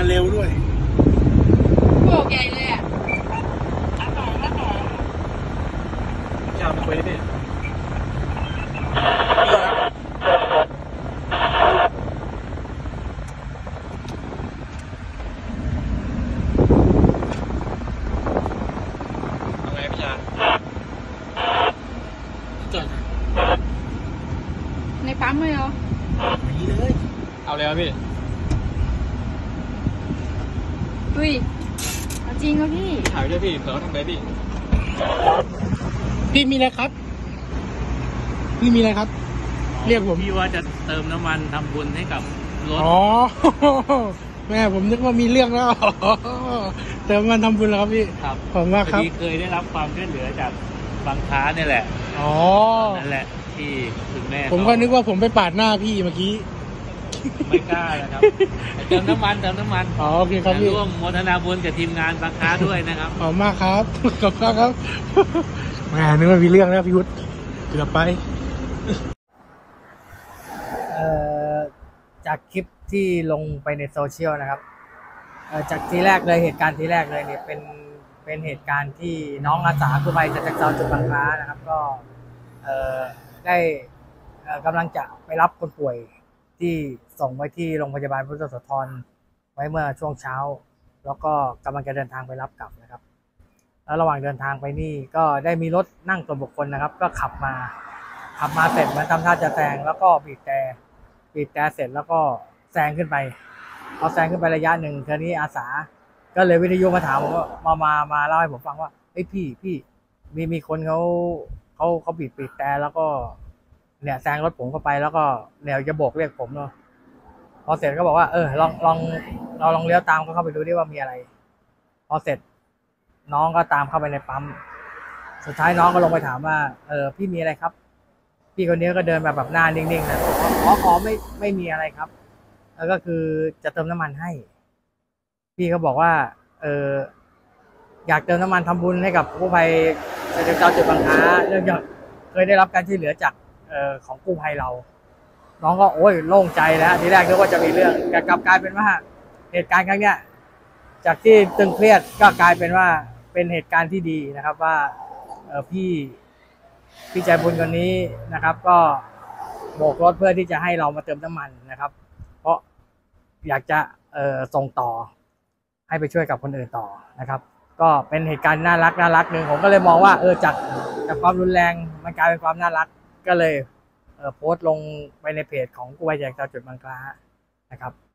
เร็วด้วยโบกใหญ่เลยอ่ะยาวไปเลยเอาไงพี่ชาจอดในปั๊มเลยเหรอนี่เลยเอาเลยครับพี่อุ้ยเอาจริงเหรอพี่ถ่ายด้วยพี่เผื่อเขาทำอะไรพี่มีอะไรครับพี่มีอะไรครับเรียกผมพี่ว่าจะเติมน้ำมันทำบุญให้กับรถอ๋อแม่ผมนึกว่ามีเรื่องแล้วเติมมันทำบุญแล้วครับพี่ครับผมว่าครับเคยได้รับความช่วยเหลือจากบางค้าเนี่ยแหละอ๋อนั่นแหละที่คุณแม่ผมก็นึกว่าผมไปปาดหน้าพี่เมื่อกี้ไม่กล้านะครับเติมน้ำมันอ๋อโอเคครับพี่ร่วมโมทนาบุญกับทีมงานบางค้าด้วยนะครับขอบมากครับขอบคุณครับแหมนึกว่ามีเรื่องแล้วพี่วุฒิเกือบไปจากคลิปที่ลงไปในโซเชียลนะครับจากทีแรกเลยเหตุการณ์ทีแรกเลยเนี่ยเป็นเหตุการณ์ที่น้องอาสากู้ภัยจากเจ้าจุดบางคล้านะครับก็ได้กำลังจะไปรับคนป่วยที่ส่งไว้ที่โรงพยาบาลพุทธโสธรไว้เมื่อช่วงเช้าแล้วก็กำลังจะเดินทางไปรับกลับนะครับแล้วระหว่างเดินทางไปนี่ก็ได้มีรถนั่งส่วนบุคคลนะครับก็ขับมาเสร็จมันทำท่าจะแซงแล้วก็บีบแต่เสร็จแล้วก็แซงขึ้นไปพอแซงขึ้นไประยะหนึ่งทีนี้อาสาก็เลยวิทยุมาถามว่ามาเล่าให้ผมฟังว่าเฮ้ยพี่มีคนเขาบีบแต่แล้วก็เนี่ยแซงรถผมเข้าไปแล้วก็เนี่ยจะโบกเรียกผมเนาะพอเสร็จก็บอกว่าลองเลี้ยวตามเข้าไปดูดิว่ามีอะไรพอเสร็จน้องก็ตามเข้าไปในปั๊มสุดท้ายน้องก็ลงไปถามว่าพี่มีอะไรครับพี่คนนี้ก็เดินแบบหน้านิ่งๆนะขอไม่มีอะไรครับแล้วก็คือจะเติมน้ำมันให้พี่เขาบอกว่าอยากเติมน้ำมันทำบุญให้กับกู้ภัยเจ้าจุดบางคล้าเรื่องเคยได้รับการช่วยเหลือจากของกู้ภัยเราน้องก็โอ้ยโล่งใจแล้วทีแรกนึกว่าจะมีเรื่องแต่กลับกลายเป็นว่าเหตุการณ์ครั้งเนี้ยจากที่ตึงเครียดก็กลายเป็นว่าเป็นเหตุการณ์ที่ดีนะครับว่าพี่ใจบุญคนนี้นะครับก็โบกรถเพื่อที่จะให้เรามาเติมน้ำมันนะครับเพราะอยากจะส่งต่อให้ไปช่วยกับคนอื่นต่อนะครับก็เป็นเหตุการณ์น่ารักหนึ่งผมก็เลยมองว่าจากความรุนแรงมันกลายเป็นความน่ารักก็เลยโพสต์ลงไปในเพจของกู้ภัยจากจุดบางคล้านะครับ